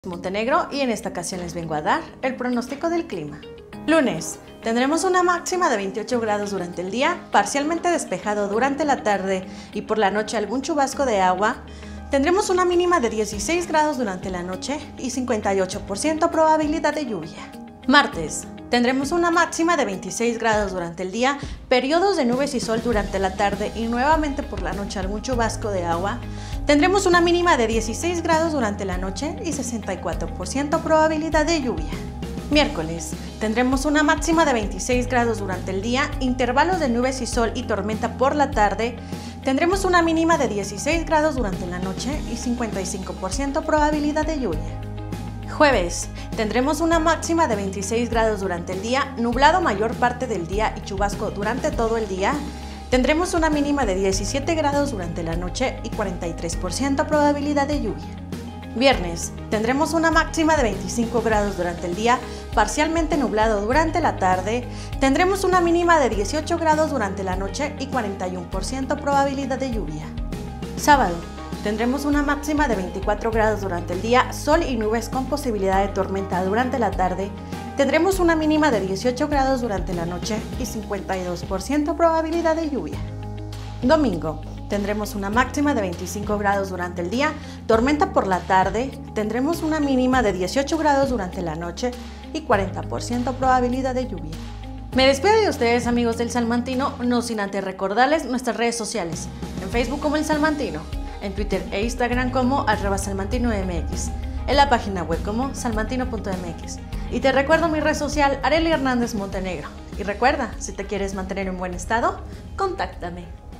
Montenegro y en esta ocasión les vengo a dar el pronóstico del clima. Lunes, tendremos una máxima de 28 grados durante el día, parcialmente despejado durante la tarde y por la noche algún chubasco de agua. Tendremos una mínima de 16 grados durante la noche y 58% probabilidad de lluvia. Martes, tendremos una máxima de 26 grados durante el día, periodos de nubes y sol durante la tarde y nuevamente por la noche algún chubasco de agua. Tendremos una mínima de 16 grados durante la noche y 64% probabilidad de lluvia. Miércoles, tendremos una máxima de 26 grados durante el día, intervalos de nubes y sol y tormenta por la tarde. Tendremos una mínima de 16 grados durante la noche y 55% probabilidad de lluvia. Jueves, tendremos una máxima de 26 grados durante el día, nublado mayor parte del día y chubasco durante todo el día. Tendremos una mínima de 17 grados durante la noche y 43% probabilidad de lluvia. Viernes, tendremos una máxima de 25 grados durante el día, parcialmente nublado durante la tarde. Tendremos una mínima de 18 grados durante la noche y 41% probabilidad de lluvia. Sábado, tendremos una máxima de 24 grados durante el día, sol y nubes con posibilidad de tormenta durante la tarde. Tendremos una mínima de 18 grados durante la noche y 52% probabilidad de lluvia. Domingo, tendremos una máxima de 25 grados durante el día, tormenta por la tarde. Tendremos una mínima de 18 grados durante la noche y 40% probabilidad de lluvia. Me despido de ustedes, amigos del Salmantino, no sin antes recordarles nuestras redes sociales, en Facebook como El Salmantino, en Twitter e Instagram como @salmantinomx, en la página web como salmantino.mx. Y te recuerdo mi red social, Arely Hernández Montenegro. Y recuerda, si te quieres mantener en buen estado, contáctame.